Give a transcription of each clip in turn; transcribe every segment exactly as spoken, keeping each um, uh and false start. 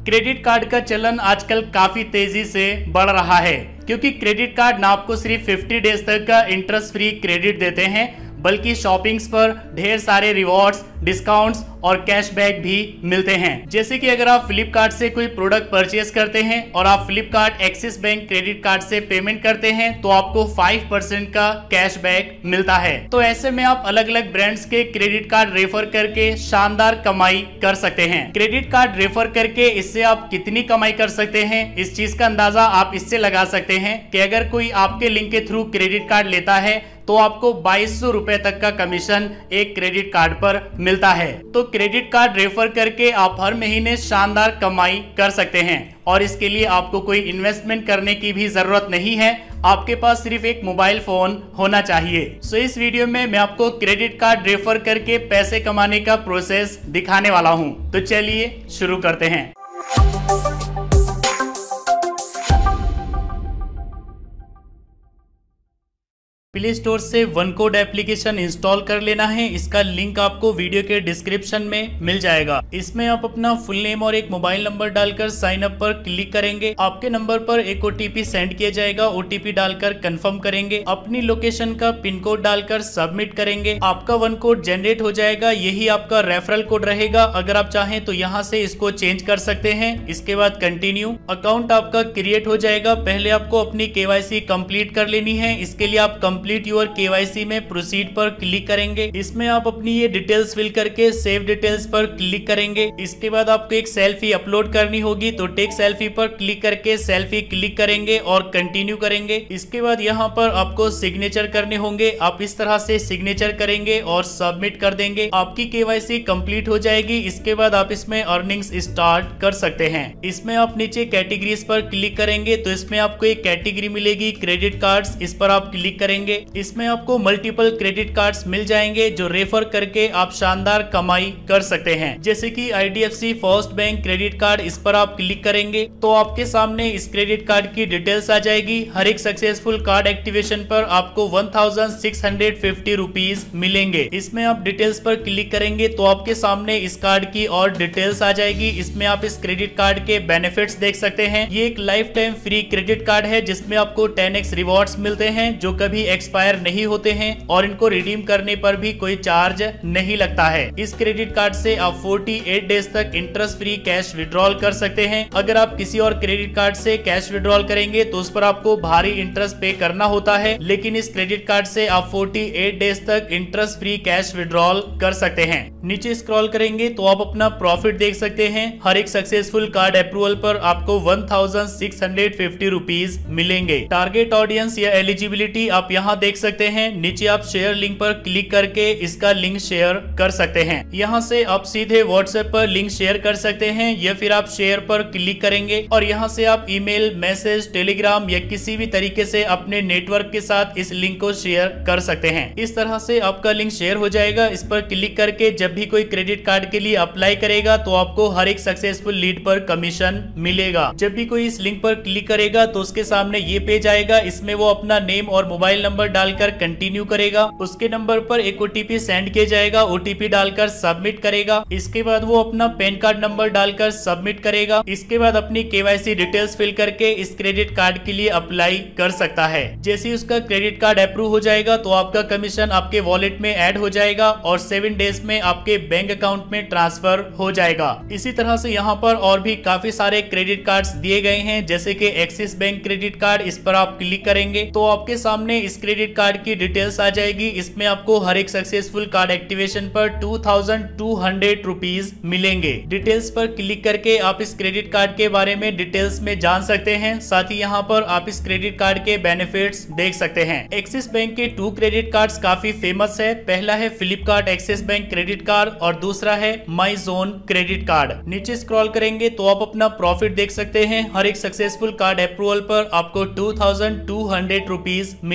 Credit card का चलन आजकल काफी तेजी से बढ़ रहा है, क्योंकि क्रेडिट कार्ड ना आपको सिर्फ पचास डेज तक का इंटरेस्ट फ्री क्रेडिट देते हैं, बल्कि शॉपिंग्स पर ढेर सारे रिवॉर्ड्स, डिस्काउंट्स और कैशबैक भी मिलते हैं। जैसे कि अगर आप फ्लिपकार्ट से कोई प्रोडक्ट परचेज करते हैं और आप Flipkart Axis bank credit card से पेमेंट करते हैं तो आपको पाँच परसेंट का कैशबैक मिलता है। तो ऐसे में आप अलग अलग ब्रांड्स के क्रेडिट कार्ड रेफर करके शानदार कमाई कर सकते हैं। क्रेडिट कार्ड रेफर करके इससे आप कितनी कमाई कर सकते हैं, इस चीज का अंदाजा आप इससे लगा सकते हैं कि अगर कोई आपके लिंक के थ्रू क्रेडिट कार्ड लेता है तो आपको बाईस सौ रुपए तक का कमीशन एक क्रेडिट कार्ड पर मिलता है। तो क्रेडिट कार्ड रेफर करके आप हर महीने शानदार कमाई कर सकते हैं और इसके लिए आपको कोई इन्वेस्टमेंट करने की भी जरूरत नहीं है, आपके पास सिर्फ एक मोबाइल फोन होना चाहिए। सो इस वीडियो में मैं आपको क्रेडिट कार्ड रेफर करके पैसे कमाने का प्रोसेस दिखाने वाला हूं। तो चलिए शुरू करते हैं। प्ले स्टोर से वन कोड एप्लीकेशन इंस्टॉल कर लेना है। इसका लिंक आपको वीडियो के डिस्क्रिप्शन में मिल जाएगा। इसमें आप अपना फुल नेम और एक मोबाइल नंबर डालकर साइन अप पर क्लिक करेंगे। आपके नंबर पर एक ओटीपी सेंड किया जाएगा, ओटीपी डालकर कंफर्म करेंगे। अपनी लोकेशन का पिन कोड डालकर सबमिट करेंगे। आपका वन कोड जनरेट हो जाएगा, यही आपका रेफरल कोड रहेगा। अगर आप चाहें तो यहाँ से इसको चेंज कर सकते हैं। इसके बाद कंटिन्यू, अकाउंट आपका क्रिएट हो जाएगा। पहले आपको अपनी केवाईसी कंप्लीट कर लेनी है। इसके लिए आप कंप्लीट योर केवाईसी में प्रोसीड पर क्लिक करेंगे। इसमें आप अपनी ये डिटेल्स फिल करके सेव डिटेल्स पर क्लिक करेंगे। इसके बाद आपको एक सेल्फी अपलोड करनी होगी, तो टेक सेल्फी पर क्लिक करके सेल्फी क्लिक करेंगे और कंटिन्यू करेंगे। इसके बाद यहाँ पर आपको सिग्नेचर करने होंगे। आप इस तरह से सिग्नेचर करेंगे और सबमिट कर देंगे। आपकी केवाईसी कंप्लीट हो जाएगी। इसके बाद आप इसमें अर्निंग्स स्टार्ट कर सकते हैं। इसमें आप नीचे कैटेगरीज पर क्लिक करेंगे तो इसमें आपको एक कैटेगरी मिलेगी क्रेडिट कार्ड्स, इस पर आप क्लिक करेंगे। इसमें आपको मल्टीपल क्रेडिट कार्ड्स मिल जाएंगे जो रेफर करके आप शानदार कमाई कर सकते हैं। जैसे कि IDFC first bank credit card, इस पर आप क्लिक करेंगे तो आपके सामने इस क्रेडिट कार्ड की डिटेल्स आ जाएगी। हर एक सक्सेसफुल कार्ड एक्टिवेशन पर आपको one thousand six hundred fifty rupees मिलेंगे। इसमें आप डिटेल्स पर क्लिक करेंगे तो आपके सामने इस कार्ड की और डिटेल्स आ जाएगी। इसमें आप इस क्रेडिट कार्ड के बेनिफिट्स देख सकते हैं। ये एक life time free credit card है जिसमें आपको टेन एक्स रिवॉर्ड्स मिलते हैं जो कभी एक्सपायर नहीं होते हैं और इनको रिडीम करने पर भी कोई चार्ज नहीं लगता है। इस क्रेडिट कार्ड से आप अड़तालीस डेज तक इंटरेस्ट फ्री कैश विड्रॉल कर सकते हैं। अगर आप किसी और क्रेडिट कार्ड से कैश विड्रॉल करेंगे तो उस पर आपको भारी इंटरेस्ट पे करना होता है, लेकिन इस क्रेडिट कार्ड से आप अड़तालीस डेज तक इंटरेस्ट फ्री कैश विड्रॉल कर सकते हैं। नीचे स्क्रॉल करेंगे तो आप अपना प्रॉफिट देख सकते हैं। हर एक सक्सेसफुल कार्ड अप्रूवल पर आपको one thousand six hundred fifty rupees मिलेंगे। टारगेट ऑडियंस या एलिजिबिलिटी आप यहाँ देख सकते हैं। नीचे आप शेयर लिंक पर क्लिक करके इसका लिंक शेयर कर सकते हैं। यहाँ से आप सीधे व्हाट्सएप पर लिंक शेयर कर सकते हैं या फिर आप शेयर पर क्लिक करेंगे और यहाँ से आप ईमेल, मैसेज, टेलीग्राम या किसी भी तरीके से अपने नेटवर्क के साथ इस लिंक को शेयर कर सकते हैं। इस तरह से आपका लिंक शेयर हो जाएगा। इस पर क्लिक करके जब भी कोई क्रेडिट कार्ड के लिए अप्लाई करेगा तो आपको हर एक सक्सेसफुल लीड पर कमीशन मिलेगा। जब भी कोई इस लिंक पर क्लिक करेगा तो उसके सामने ये पेज आएगा। इसमें वो अपना नेम और मोबाइल नंबर डालकर कंटिन्यू करेगा। उसके नंबर पर एक ओटीपी सेंड किया जाएगा, ओटीपी डालकर सबमिट करेगा। इसके बाद वो अपना पैन कार्ड नंबर डालकर सबमिट करेगा। इसके बाद अपनी केवाईसी डिटेल्स फिल करके इस क्रेडिट कार्ड के लिए अप्लाई कर सकता है। जैसे ही उसका क्रेडिट कार्ड अप्रूव हो जाएगा तो आपका कमीशन आपके वॉलेट में ऐड हो जाएगा और सेवन डेज में आपके बैंक अकाउंट में ट्रांसफर हो जाएगा। इसी तरह से यहाँ पर और भी काफी सारे क्रेडिट कार्ड्स दिए गए हैं, जैसे कि एक्सिस बैंक क्रेडिट कार्ड, इस पर आप क्लिक करेंगे तो आपके सामने इस क्रेडिट कार्ड की डिटेल्स आ जाएगी। इसमें आपको हर एक सक्सेसफुल कार्ड एक्टिवेशन पर two thousand two hundred rupees मिलेंगे। डिटेल्स पर क्लिक करके आप इस क्रेडिट कार्ड के बारे में डिटेल्स में जान सकते हैं। साथ ही यहाँ पर आप इस क्रेडिट कार्ड के बेनिफिट्स देख सकते हैं। एक्सिस बैंक के टू क्रेडिट कार्ड्स काफी फेमस है। पहला है Flipkart Axis bank credit card और दूसरा है माई जोन क्रेडिट कार्ड। नीचे स्क्रॉल करेंगे तो आप अपना प्रॉफिट देख सकते हैं। हर एक सक्सेसफुल कार्ड अप्रूवल पर आपको two thousand two hundred rupees मिलेंगे।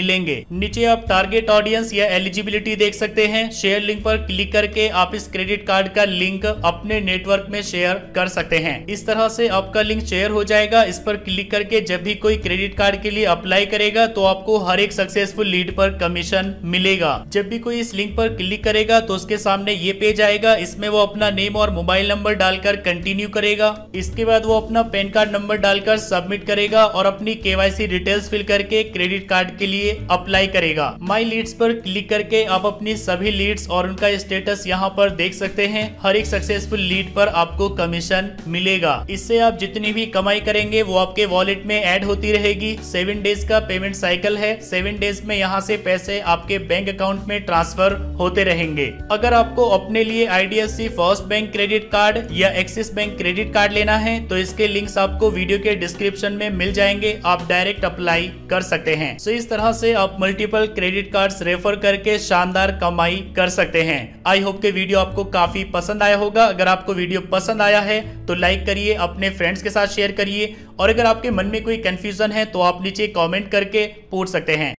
नीचे आप टारगेट ऑडियंस या एलिजिबिलिटी देख सकते हैं। शेयर लिंक पर क्लिक करके आप इस क्रेडिट कार्ड का लिंक अपने नेटवर्क में शेयर कर सकते हैं। इस तरह से आपका लिंक शेयर हो जाएगा। इस पर क्लिक करके जब भी कोई क्रेडिट कार्ड के लिए अप्लाई करेगा तो आपको हर एक सक्सेसफुल लीड पर कमीशन मिलेगा। जब भी कोई इस लिंक पर क्लिक करेगा तो उसके सामने ये पेज आएगा। इसमें वो अपना नेम और मोबाइल नंबर डालकर कंटिन्यू करेगा। इसके बाद वो अपना पैन कार्ड नंबर डालकर सबमिट करेगा और अपनी केवाईसी डिटेल्स फिल करके क्रेडिट कार्ड के लिए अप्लाई करेगा। माई लीड्स पर क्लिक करके आप अपनी सभी लीड्स और उनका स्टेटस यहाँ पर देख सकते हैं। हर एक सक्सेसफुल लीड पर आपको कमीशन मिलेगा। इससे आप जितनी भी कमाई करेंगे वो आपके वॉलेट में ऐड होती रहेगी। सेवन डेज का पेमेंट साइकिल है। सेवन डेज में यहाँ से पैसे आपके बैंक अकाउंट में ट्रांसफर होते रहेंगे। अगर आपको अपने लिए I D F C first bank credit card या एक्सिस बैंक क्रेडिट कार्ड लेना है तो इसके लिंक्स आपको वीडियो के डिस्क्रिप्शन में मिल जाएंगे। आप डायरेक्ट अप्लाई कर सकते हैं। सो इस तरह से आप मल्टीपल क्रेडिट कार्ड्स रेफर करके शानदार कमाई कर सकते हैं। आई होप के वीडियो आपको काफी पसंद आया होगा। अगर आपको वीडियो पसंद आया है तो लाइक करिए, अपने फ्रेंड्स के साथ शेयर करिए और अगर आपके मन में कोई कंफ्यूजन है तो आप नीचे कमेंट करके पूछ सकते हैं।